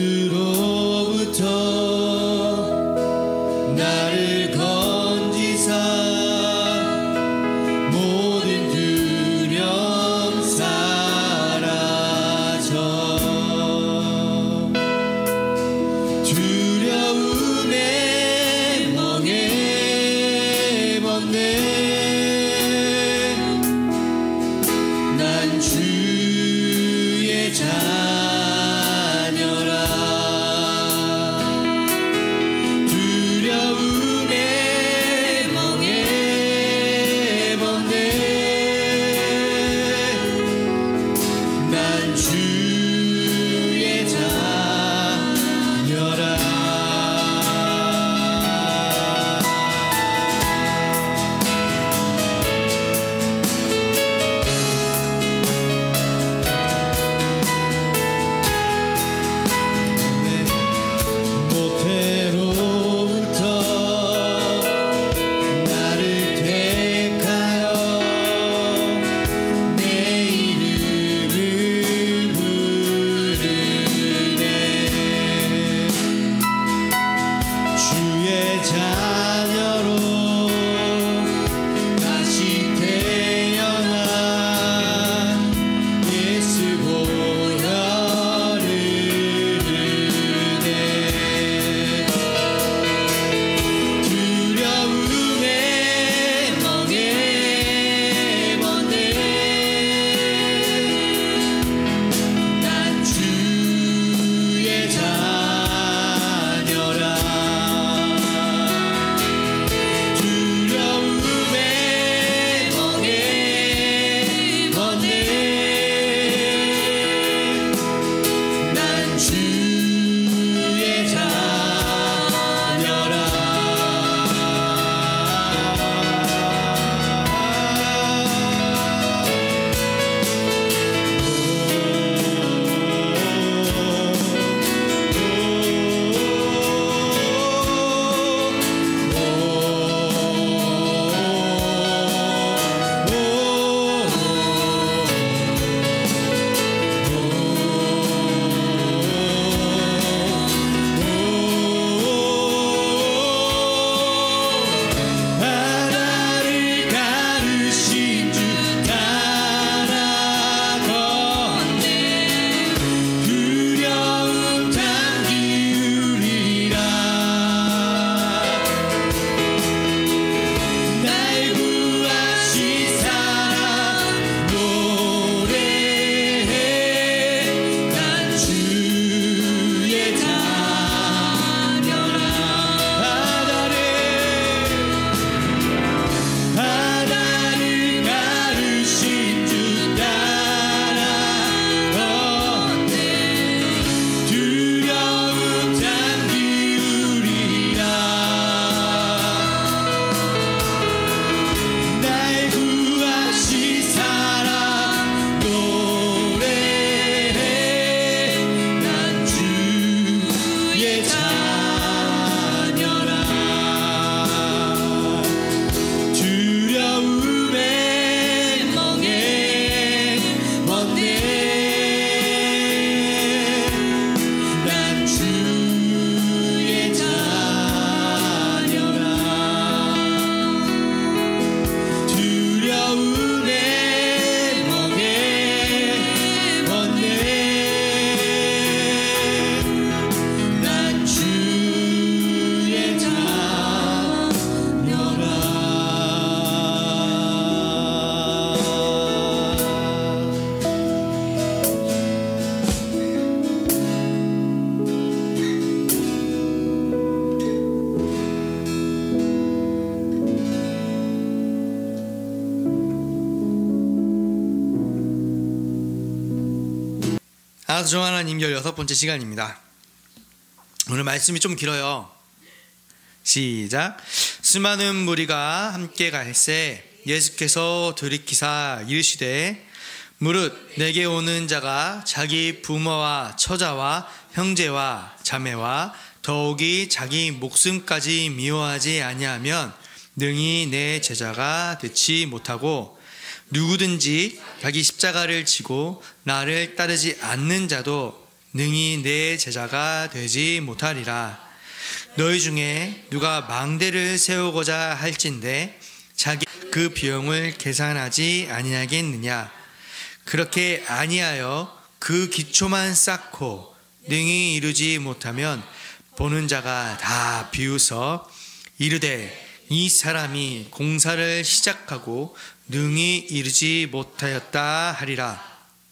나를 건지사 모든 두려움 사라져 두려움에 멍에 벗네 난 주의 자녀라 두려움에 멍에 벗네 난 주의 자녀라 모태로부터 나를 택하여 내 이름을 부르네 주의 자녀로 다시 태어난 예수 보혈을 흐르네 두려움에 멍에 벗네 난 주의 자녀라 두려움에 멍에 벗네 난 주의 자녀라 바다를 가르신 주 따라 걷네 두려움 잠기우리라 날 구하신 사랑 노래해 난 주의 자녀라 바다를 가르신 주 따라 걷네 두려움 잠기우리라 날 구하신 사랑 노래해 난 주의 자녀라 두려움에 멍에 벗네 난 주의 자녀라 두려움에 멍에 벗네 난 주의 아주 하나님 16번째 시간입니다. 오늘 말씀이 좀 길어요. 시작. 수많은 무리가 함께 갈새 예수께서 돌이키사 이르시되 무릇 내게 오는 자가 자기 부모와 처자와 형제와 자매와 더욱이 자기 목숨까지 미워하지 아니하면 능히 내 제자가 되지 못하고 누구든지 자기 십자가를 지고 나를 따르지 않는 자도 능히 내 제자가 되지 못하리라. 너희 중에 누가 망대를 세우고자 할진대 자기 그 비용을 계산하지 아니하겠느냐. 그렇게 아니하여 그 기초만 쌓고 능히 이루지 못하면 보는 자가 다 비웃어 이르되 이 사람이 공사를 시작하고 능히 이루지 못하였다 하리라.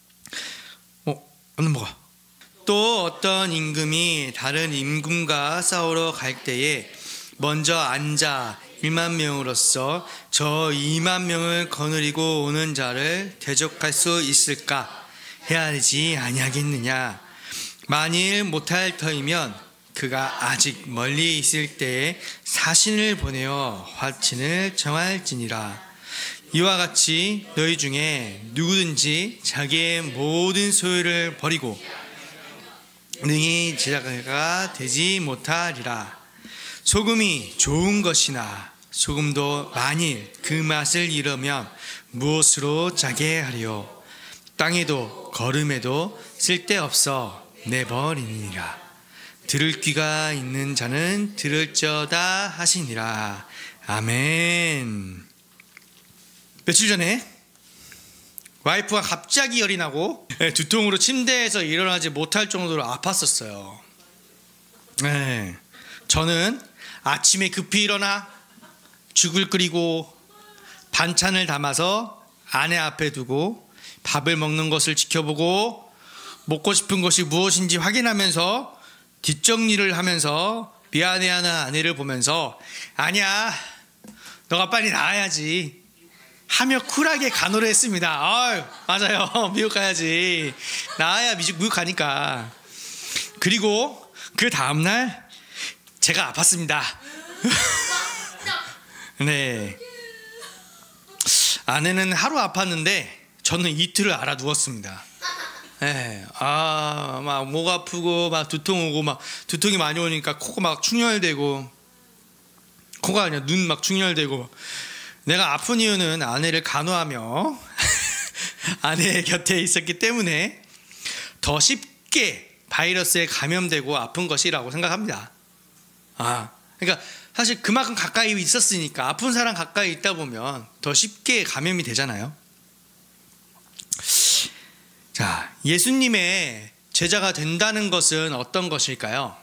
뭐가? 또 어떤 임금이 다른 임금과 싸우러 갈 때에 먼저 앉아 1만 명으로서 저 2만 명을 거느리고 오는 자를 대적할 수 있을까? 해야지 아니하겠느냐. 만일 못할 터이면 그가 아직 멀리 있을 때에 사신을 보내어 화친을 정할지니라. 이와 같이 너희 중에 누구든지 자기의 모든 소유를 버리고 능히 제자가 되지 못하리라. 소금이 좋은 것이나 소금도 만일 그 맛을 잃으면 무엇으로 짜게 하리요. 땅에도 거름에도 쓸데없어 내버리니라. 들을 귀가 있는 자는 들을지어다 하시니라. 아멘. 며칠 전에 와이프가 갑자기 열이 나고 두통으로 침대에서 일어나지 못할 정도로 아팠었어요. 저는 아침에 급히 일어나 죽을 끓이고 반찬을 담아서 아내 앞에 두고 밥을 먹는 것을 지켜보고 먹고 싶은 것이 무엇인지 확인하면서 뒷정리를 하면서 미안해하는 아내를 보면서 아니야, 너가 빨리 나아야지 하며 쿨하게 간호를 했습니다. 맞아요. 미국 가야지. 나아야 미국 가니까. 그리고 그 다음날 제가 아팠습니다. 네. 아내는 하루 아팠는데 저는 이틀을 알아 누웠습니다. 네. 막 목 아프고 막 두통 오고 막 두통이 많이 오니까 코가 막 충혈되고 코가 아니라 눈 막 충혈되고. 내가 아픈 이유는 아내를 간호하며 아내의 곁에 있었기 때문에 더 쉽게 바이러스에 감염되고 아픈 것이라고 생각합니다. 그러니까 사실 그만큼 가까이 있었으니까 아픈 사람 가까이 있다 보면 더 쉽게 감염이 되잖아요. 자, 예수님의 제자가 된다는 것은 어떤 것일까요?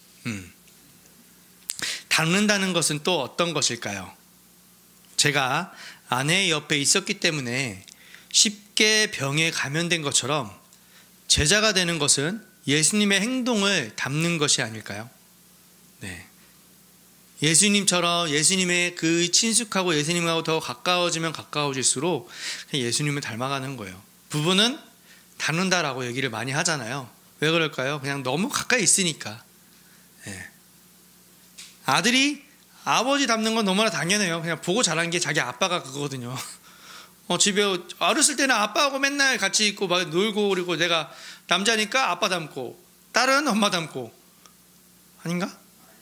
닮는다는 것은 또 어떤 것일까요? 제가 아내의 옆에 있었기 때문에 쉽게 병에 감염된 것처럼 제자가 되는 것은 예수님의 행동을 담는 것이 아닐까요? 네. 예수님처럼 예수님의 그 친숙하고 예수님하고 더 가까워지면 가까워질수록 예수님을 닮아가는 거예요. 부부는 닮는다라고 얘기를 많이 하잖아요. 왜 그럴까요? 그냥 너무 가까이 있으니까. 네. 아들이 아버지 닮는 건 너무나 당연해요. 그냥 보고 자란 게 자기 아빠가 그거거든요. 집에 어렸을 때는 아빠하고 맨날 같이 있고 막 놀고, 그리고 내가 남자니까 아빠 닮고 딸은 엄마 닮고. 아닌가?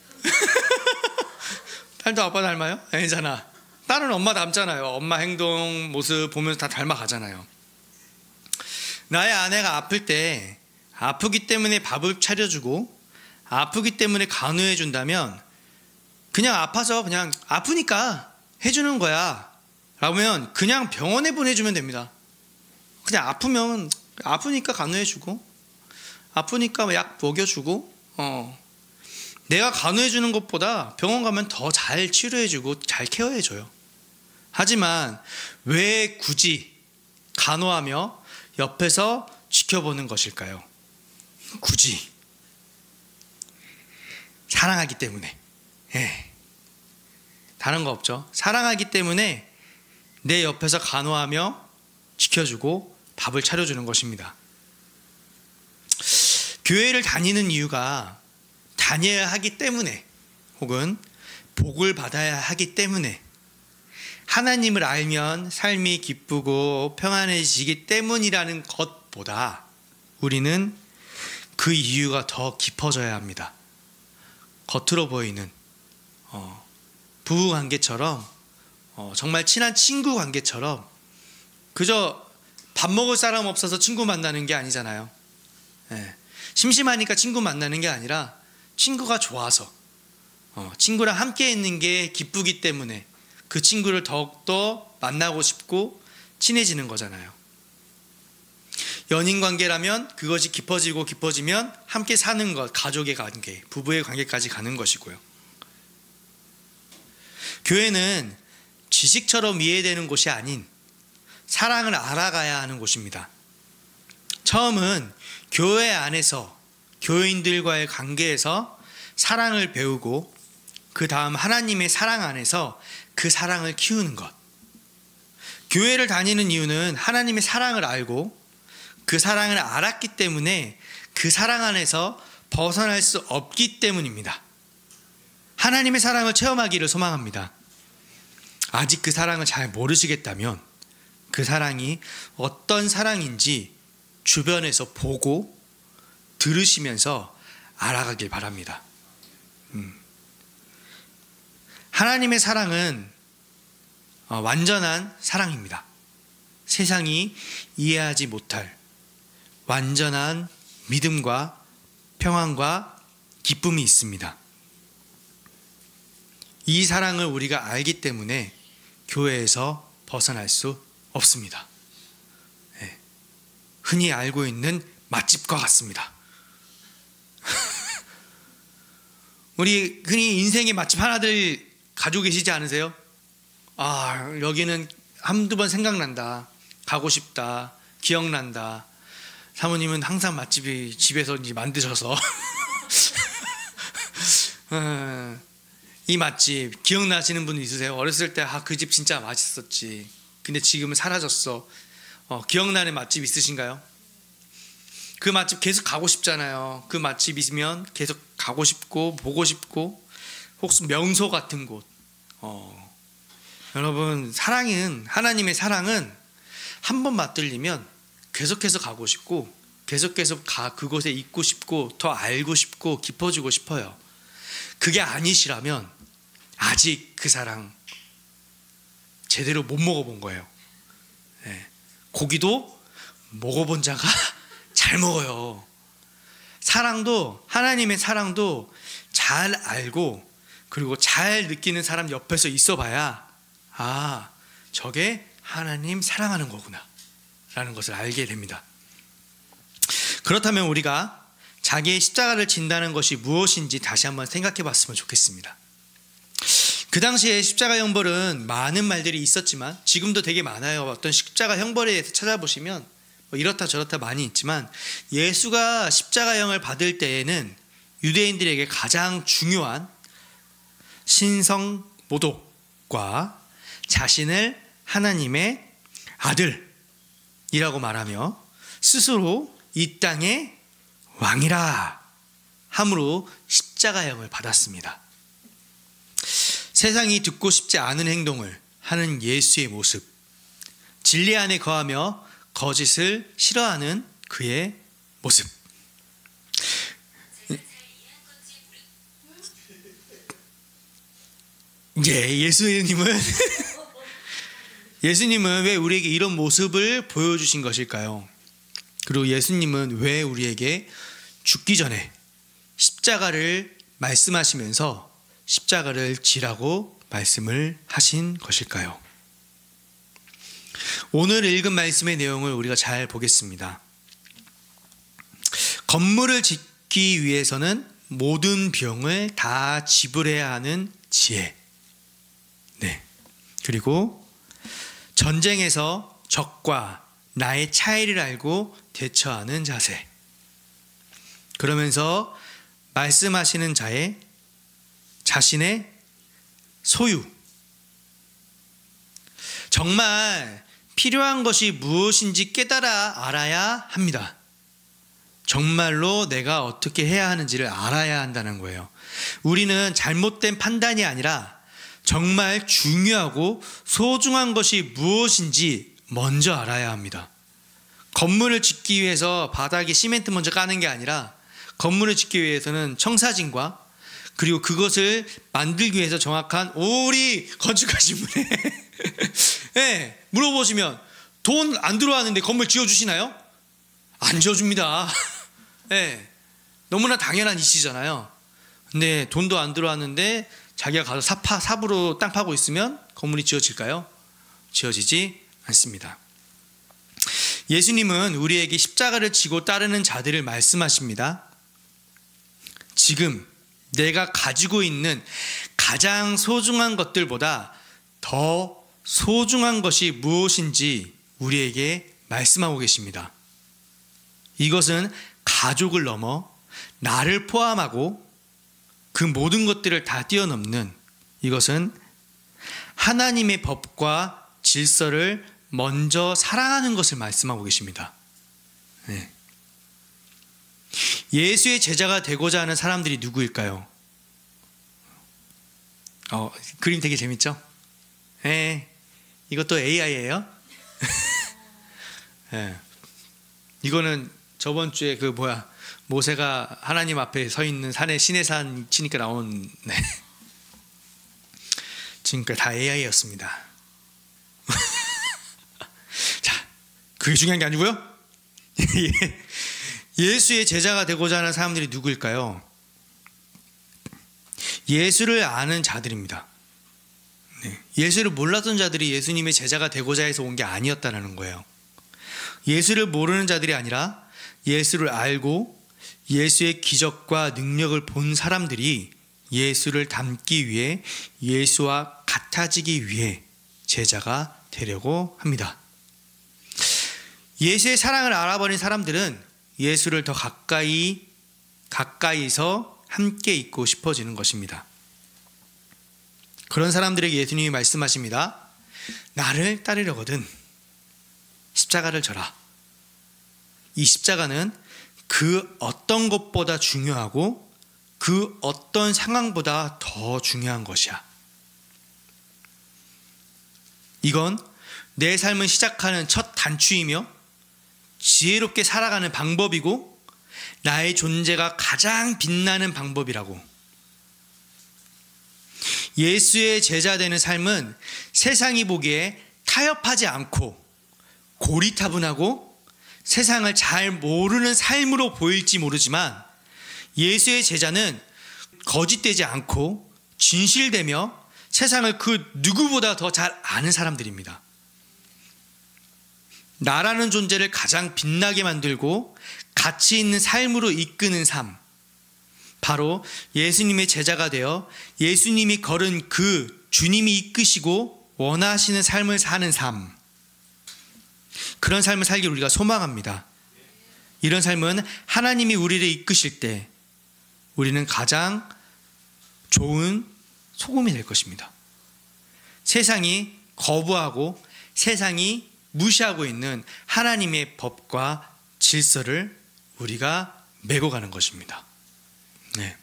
딸도 아빠 닮아요? 아니잖아. 딸은 엄마 닮잖아요. 엄마 행동 모습 보면서 다 닮아가잖아요. 나의 아내가 아플 때 아프기 때문에 밥을 차려주고 아프기 때문에 간호해 준다면 그냥 아파서 그냥 아프니까 해주는 거야 라면 그냥 병원에 보내주면 됩니다. 그냥 아프면 아프니까 간호해주고 아프니까 약 먹여주고 내가 간호해주는 것보다 병원 가면 더 잘 치료해주고 잘 케어해줘요. 하지만 왜 굳이 간호하며 옆에서 지켜보는 것일까요? 굳이 사랑하기 때문에. 다른 거 없죠. 사랑하기 때문에 내 옆에서 간호하며 지켜주고 밥을 차려주는 것입니다. 교회를 다니는 이유가 다녀야 하기 때문에 혹은 복을 받아야 하기 때문에 하나님을 알면 삶이 기쁘고 평안해지기 때문이라는 것보다 우리는 그 이유가 더 깊어져야 합니다. 겉으로 보이는 부부관계처럼 정말 친한 친구 관계처럼 그저 밥 먹을 사람 없어서 친구 만나는 게 아니잖아요. 심심하니까 친구 만나는 게 아니라 친구가 좋아서, 친구랑 함께 있는 게 기쁘기 때문에 그 친구를 더욱더 만나고 싶고 친해지는 거잖아요. 연인 관계라면 그것이 깊어지고 깊어지면 함께 사는 것, 가족의 관계, 부부의 관계까지 가는 것이고요. 교회는 지식처럼 이해되는 곳이 아닌 사랑을 알아가야 하는 곳입니다. 처음은 교회 안에서 교인들과의 관계에서 사랑을 배우고 그 다음 하나님의 사랑 안에서 그 사랑을 키우는 것. 교회를 다니는 이유는 하나님의 사랑을 알고 그 사랑을 알았기 때문에 그 사랑 안에서 벗어날 수 없기 때문입니다. 하나님의 사랑을 체험하기를 소망합니다. 아직 그 사랑을 잘 모르시겠다면 그 사랑이 어떤 사랑인지 주변에서 보고 들으시면서 알아가길 바랍니다. 하나님의 사랑은 완전한 사랑입니다. 세상이 이해하지 못할 완전한 믿음과 평안과 기쁨이 있습니다. 이 사랑을 우리가 알기 때문에 교회에서 벗어날 수 없습니다. 네. 흔히 알고 있는 맛집과 같습니다. 우리 흔히 인생의 맛집 하나들 가지고 계시지 않으세요? 아, 여기는 한두 번 생각난다, 가고 싶다, 기억난다. 사모님은 항상 맛집이 집에서 이제 만드셔서 이 맛집 기억나시는 분 있으세요? 어렸을 때 그 집 진짜 맛있었지, 근데 지금은 사라졌어. 기억나는 맛집 있으신가요? 그 맛집 계속 가고 싶잖아요. 그 맛집 있으면 계속 가고 싶고 보고 싶고, 혹시 명소 같은 곳. 여러분, 사랑은, 하나님의 사랑은 한 번 맛들리면 계속해서 가고 싶고 계속해서 그곳에 있고 싶고 더 알고 싶고 깊어지고 싶어요. 그게 아니시라면 아직 그 사랑 제대로 못 먹어본 거예요. 네. 고기도 먹어본 자가 잘 먹어요. 사랑도, 하나님의 사랑도 잘 알고 그리고 잘 느끼는 사람 옆에서 있어봐야, 아, 저게 하나님 사랑하는 거구나 라는 것을 알게 됩니다. 그렇다면 우리가 자기의 십자가를 진다는 것이 무엇인지 다시 한번 생각해 봤으면 좋겠습니다. 그 당시에 십자가 형벌은 많은 말들이 있었지만 지금도 되게 많아요. 어떤 십자가 형벌에 대해서 찾아보시면 이렇다 저렇다 많이 있지만, 예수가 십자가형을 받을 때에는 유대인들에게 가장 중요한 신성모독과 자신을 하나님의 아들이라고 말하며 스스로 이 땅의 왕이라 함으로 십자가형을 받았습니다. 세상이 듣고 싶지 않은 행동을 하는 예수의 모습, 진리 안에 거하며 거짓을 싫어하는 그의 모습. 예수님은 왜 우리에게 이런 모습을 보여주신 것일까요? 그리고 예수님은 왜 우리에게 죽기 전에 십자가를 말씀하시면서 십자가를 지라고 말씀을 하신 것일까요? 오늘 읽은 말씀의 내용을 우리가 잘 보겠습니다. 건물을 짓기 위해서는 모든 비용을 다 지불해야 하는 지혜. 네. 그리고 전쟁에서 적과 나의 차이를 알고 대처하는 자세. 그러면서 말씀하시는 자의 자신의 소유. 정말 필요한 것이 무엇인지 깨달아 알아야 합니다. 정말로 내가 어떻게 해야 하는지를 알아야 한다는 거예요. 우리는 잘못된 판단이 아니라 정말 중요하고 소중한 것이 무엇인지 먼저 알아야 합니다. 건물을 짓기 위해서 바닥에 시멘트 먼저 까는 게 아니라, 건물을 짓기 위해서는 청사진과 그리고 그것을 만들기 위해서 정확한, 우리 건축하신 분에 네, 물어보시면 돈 안 들어왔는데 건물 지어주시나요? 안 지어줍니다. 네, 너무나 당연한 이치잖아요. 근데 돈도 안 들어왔는데 자기가 가서 삽으로 땅 파고 있으면 건물이 지어질까요? 지어지지 않습니다. 예수님은 우리에게 십자가를 지고 따르는 자들을 말씀하십니다. 지금 내가 가지고 있는 가장 소중한 것들보다 더 소중한 것이 무엇인지 우리에게 말씀하고 계십니다. 이것은 가족을 넘어 나를 포함하고 그 모든 것들을 다 뛰어넘는, 이것은 하나님의 법과 질서를 먼저 사랑하는 것을 말씀하고 계십니다. 네. 예수의 제자가 되고자 하는 사람들이 누구일까요? 그림 되게 재밌죠? 네. 이것도 AI예요. 네. 이거는 저번 주에 모세가 하나님 앞에 서 있는 산에 시내산 치니까 나온, 네. 지금까지 다 AI였습니다. 자, 그게 중요한 게 아니고요. 예수의 제자가 되고자 하는 사람들이 누구일까요? 예수를 아는 자들입니다. 네. 예수를 몰랐던 자들이 예수님의 제자가 되고자 해서 온 게 아니었다는 거예요. 예수를 모르는 자들이 아니라 예수를 알고 예수의 기적과 능력을 본 사람들이 예수를 닮기 위해, 예수와 같아지기 위해 제자가 되려고 합니다. 예수의 사랑을 알아버린 사람들은 예수를 더 가까이서 함께 있고 싶어지는 것입니다. 그런 사람들에게 예수님이 말씀하십니다. 나를 따르려거든 십자가를 져라. 이 십자가는 그 어떤 것보다 중요하고 그 어떤 상황보다 더 중요한 것이야. 이건 내 삶을 시작하는 첫 단추이며 지혜롭게 살아가는 방법이고 나의 존재가 가장 빛나는 방법이라고. 예수의 제자 되는 삶은 세상이 보기에 타협하지 않고 고리타분하고 세상을 잘 모르는 삶으로 보일지 모르지만, 예수의 제자는 거짓되지 않고 진실되며 세상을 그 누구보다 더 잘 아는 사람들입니다. 나라는 존재를 가장 빛나게 만들고 가치 있는 삶으로 이끄는 삶, 바로 예수님의 제자가 되어 예수님이 걸은 그 주님이 이끄시고 원하시는 삶을 사는 삶, 그런 삶을 살기를 우리가 소망합니다. 이런 삶은 하나님이 우리를 이끄실 때 우리는 가장 좋은 소금이 될 것입니다. 세상이 거부하고 세상이 무시하고 있는 하나님의 법과 질서를 우리가 메고 가는 것입니다. 네.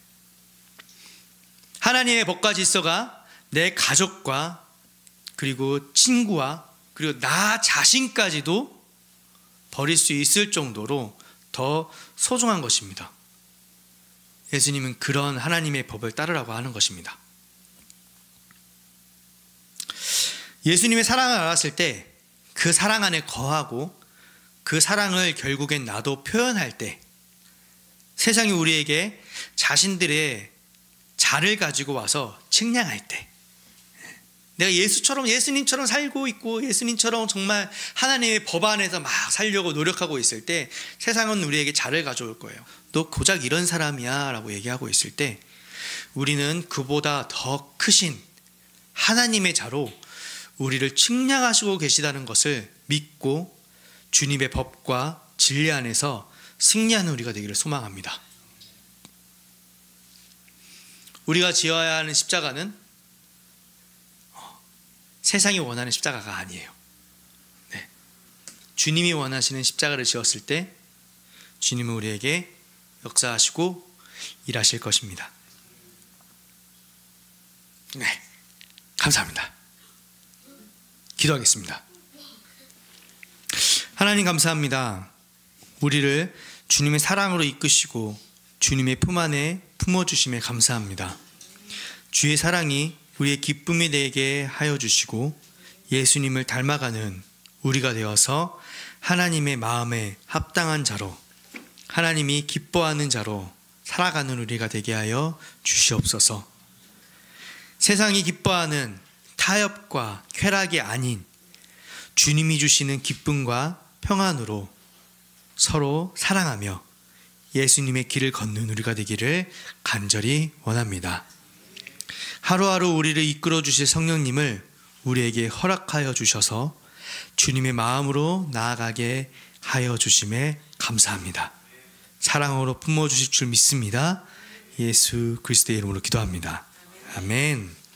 하나님의 법과 질서가 내 가족과 그리고 친구와 그리고 나 자신까지도 버릴 수 있을 정도로 더 소중한 것입니다. 예수님은 그런 하나님의 법을 따르라고 하는 것입니다. 예수님의 사랑을 알았을 때 그 사랑 안에 거하고 그 사랑을 결국엔 나도 표현할 때, 세상이 우리에게 자신들의 자를 가지고 와서 측량할 때, 내가 예수님처럼 살고 있고 예수님처럼 정말 하나님의 법 안에서 막 살려고 노력하고 있을 때 세상은 우리에게 자를 가져올 거예요. 너 고작 이런 사람이야 라고 얘기하고 있을 때 우리는 그보다 더 크신 하나님의 자로 우리를 측량하시고 계시다는 것을 믿고 주님의 법과 진리 안에서 승리하는 우리가 되기를 소망합니다. 우리가 지어야 하는 십자가는 세상이 원하는 십자가가 아니에요. 네. 주님이 원하시는 십자가를 지었을 때 주님은 우리에게 역사하시고 일하실 것입니다. 네, 감사합니다. 기도하겠습니다. 하나님 감사합니다. 우리를 주님의 사랑으로 이끄시고 주님의 품 안에 품어주심에 감사합니다. 주의 사랑이 우리의 기쁨이 되게 하여 주시고 예수님을 닮아가는 우리가 되어서 하나님의 마음에 합당한 자로, 하나님이 기뻐하는 자로 살아가는 우리가 되게 하여 주시옵소서. 세상이 기뻐하는 타협과 쾌락이 아닌 주님이 주시는 기쁨과 평안으로 서로 사랑하며 예수님의 길을 걷는 우리가 되기를 간절히 원합니다. 하루하루 우리를 이끌어 주실 성령님을 우리에게 허락하여 주셔서 주님의 마음으로 나아가게 하여 주심에 감사합니다. 사랑으로 품어주실 줄 믿습니다. 예수 그리스도의 이름으로 기도합니다. 아멘.